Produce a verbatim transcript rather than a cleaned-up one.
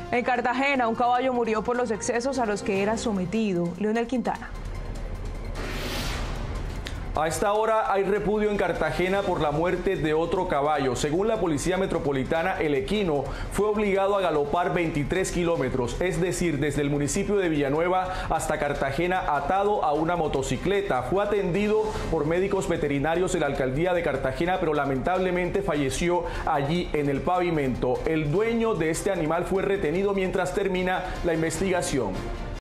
En Cartagena, un caballo murió por los excesos a los que era sometido. Leonel Quintana. A esta hora hay repudio en Cartagena por la muerte de otro caballo. Según la Policía Metropolitana, el equino fue obligado a galopar veintitrés kilómetros, es decir, desde el municipio de Villanueva hasta Cartagena atado a una motocicleta. Fue atendido por médicos veterinarios de la alcaldía de Cartagena, pero lamentablemente falleció allí en el pavimento. El dueño de este animal fue retenido mientras termina la investigación.